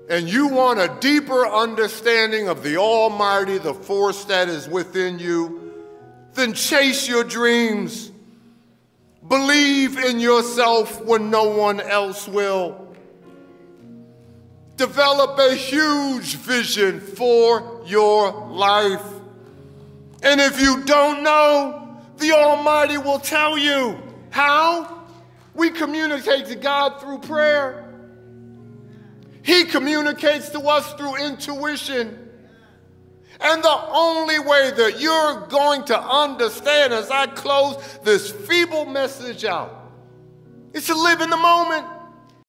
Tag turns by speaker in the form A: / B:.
A: and you want a deeper understanding of the Almighty, the force that is within you, then chase your dreams. Believe in yourself when no one else will. Develop a huge vision for your life. And if you don't know, the Almighty will tell you. How? We communicate to God through prayer. He communicates to us through intuition. And the only way that you're going to understand as I close this feeble message out is to live in the moment.